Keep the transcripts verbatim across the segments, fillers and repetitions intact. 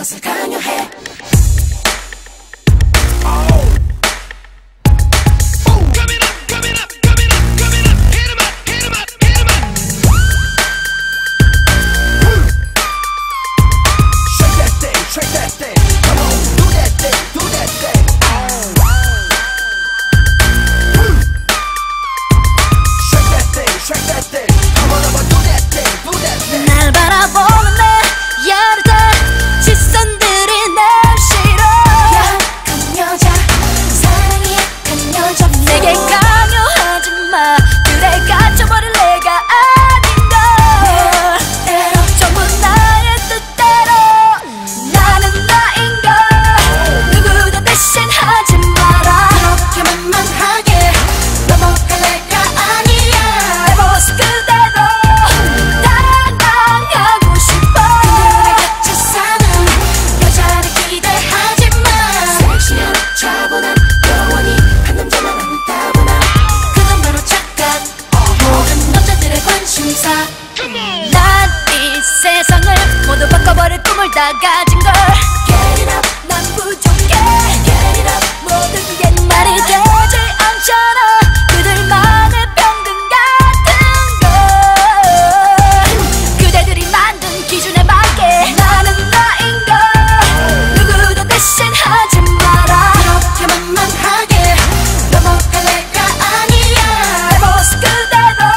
것을 강요해. 날 바라보는 내 야릇한 시선들이 날 싫어. 약한 여자, 사랑이 약한 여자. 내게 강요하지 마. 그래 갇혀버릴 내가 아닌걸. 때로 전부 나의 뜻대로 나는 나인걸. 누구도 대신하지 마라. 그렇게 만만하게 넘어갈 내가 아니야. 내 모습 그대로 당당하고 싶어. 그들에 갇혀 사는 여자를 기대하지 마. 섹시한 차분한 영원히 한 남자만 아는 따분한 그건 바로 착각. 모든 남자들의 관심사. 난 이 세상을 모두 바꿔버릴 꿈을 다 가진 걸. Get it up, 난 부족해. get it up. 모든 게 말이 되지 않잖아. 그들만의 평등 같은 걸. 그대들이 만든 기준에 맞게 나는 나인걸. 누구도 대신하지 마라. 그렇게 만만하게 넘어갈 내가 아니야. 내 모습 그대로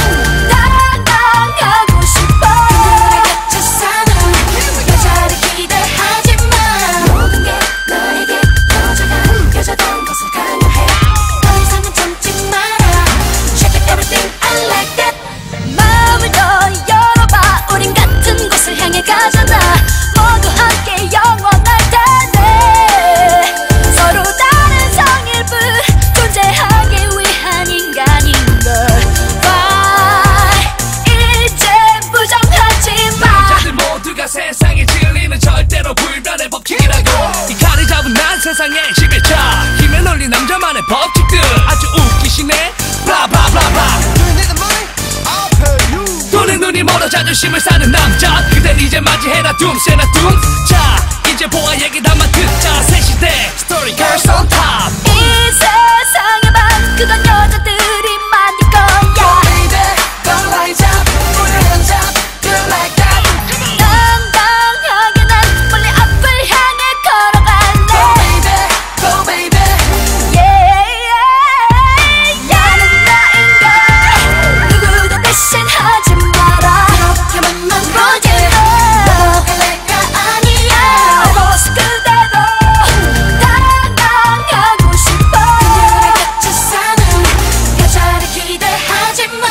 당당하고 싶어. 그들에 갇혀 사는 여자를 기대하지 마. 모든 게 너에게 여자가 여자다운 것을 강요해. 더 이상은 참지 마라. Shake it everything I like that. 마음을 더 열어봐. 우린 같은 곳을 향해 가잖아. 모두 함께 영원할 텐데. 서로 다른 성일부 존재하기 위한 인간인걸. Why 이제 부정하지 마. 남자들 모두가 세상에 진리는 절대로 불변의 법칙이라고. 이 칼을 잡은 난 세상의 지배자. 힘에 놀린 남자만의 법칙들 아주 웃기시네. 블라블라블라. 돈에 눈이 멀어 자존심을 사는 남자. 그댄 이제 맞이해라 둠새나 둠. 자 이제 보아 얘기 담아 듣자. 새 시대 스토리 girls on top. 이 세상의 반 그건 여자들이 만들 거야. Baby, go rise up, put your hands up, do it like that. 당당하게 난 멀리 앞을 향해 Go 걸어갈래. baby, go baby. Yeah, 나는 나인걸. 누구도 대신하지 마라. 그렇게 만만하게 넘어갈 내가 아니야. 내 모습 그대로 당당하고 싶어. 그들에 갇혀 사는 여자를 기대하지 마.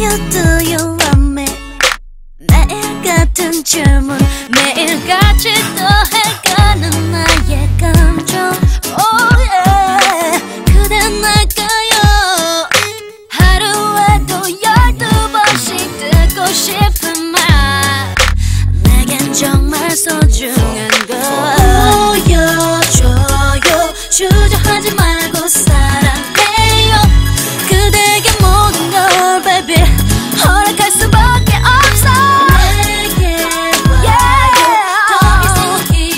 you, do you love me? 매일 같은 질문 매일같이 더해가는 나의 감정 Oh yeah 그대 날까요 하루에도 열두 번씩 듣고 싶은 말 내겐 정말 소중한 걸 보여줘요 주저하지 말고 사랑해요 그대에게 모든 걸 baby 허락할 수밖에 없어 내게 와요 더 이상 이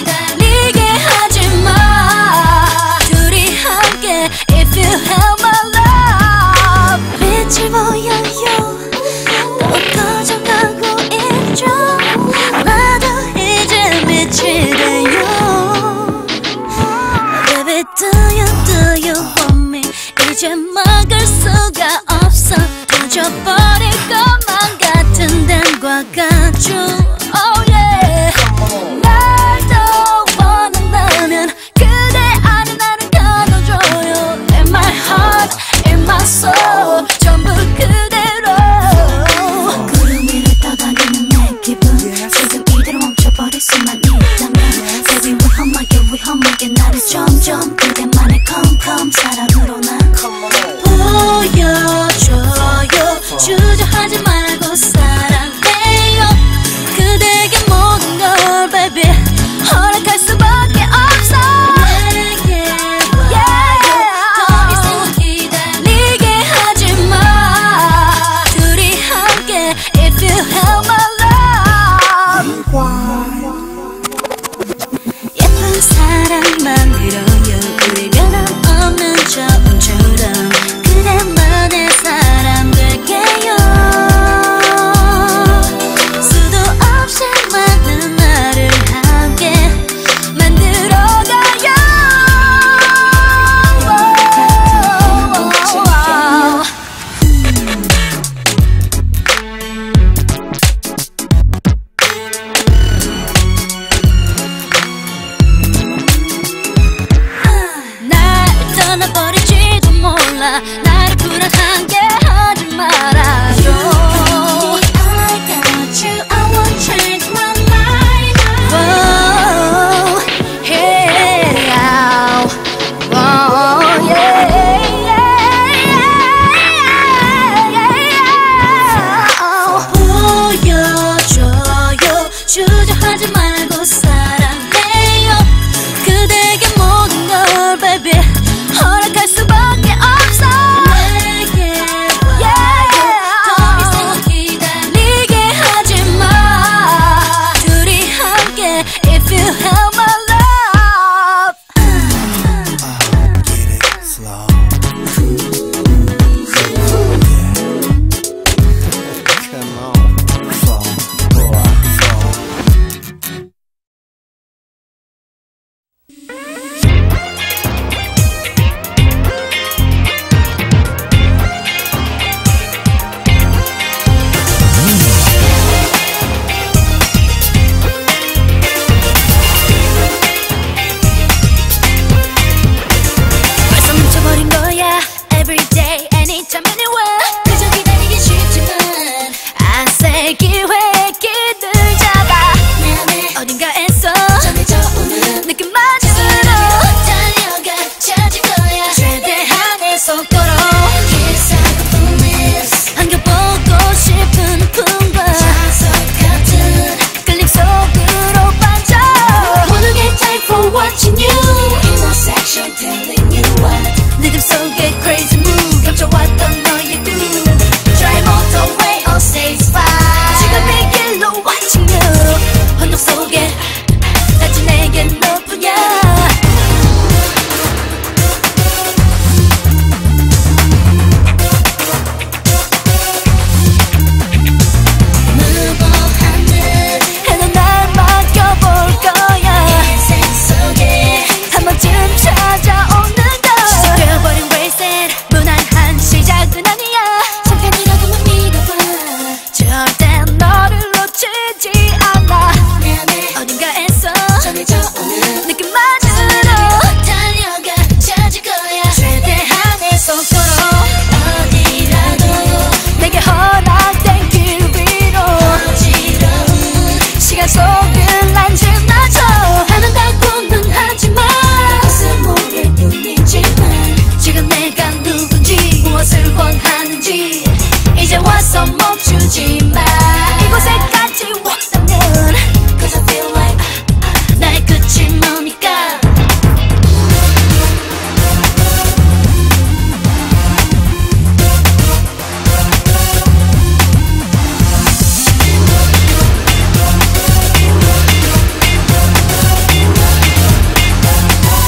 이제 와서 멈추지 마. 이곳에까지 왔다면 Cause I feel like 나의 끝이 머니까.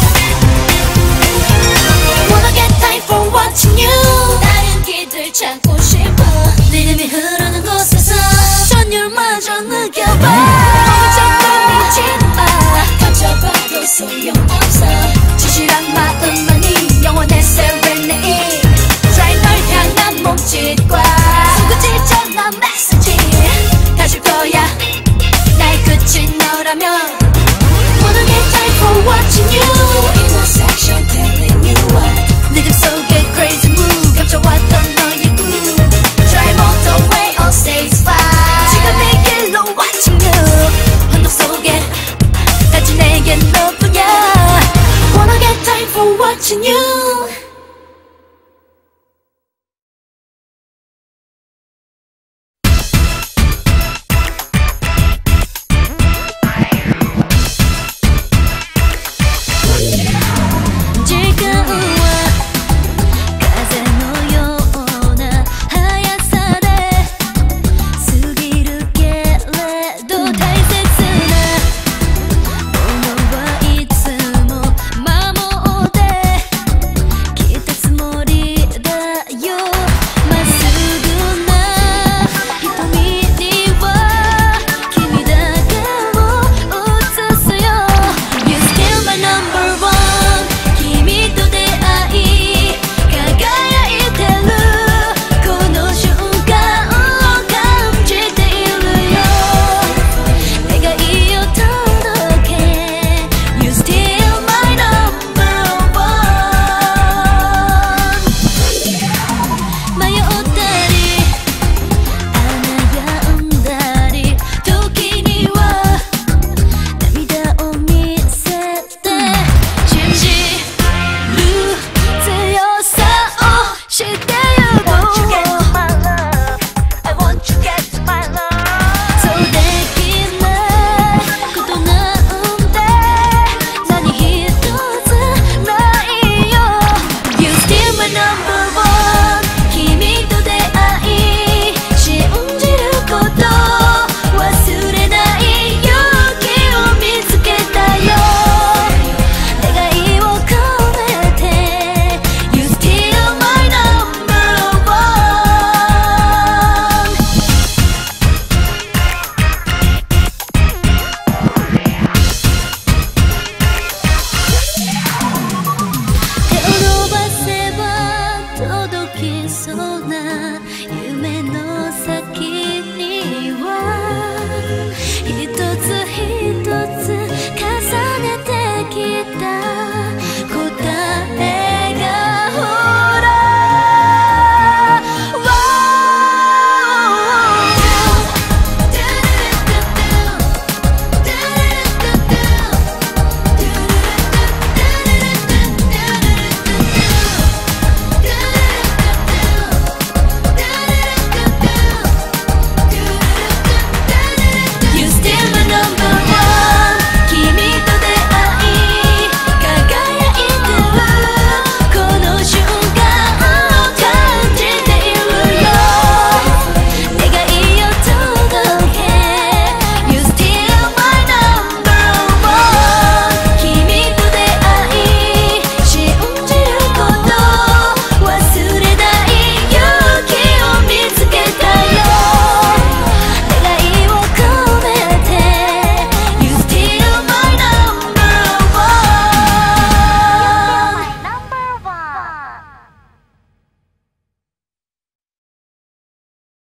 wanna get time for watching you 다른 길들 찾고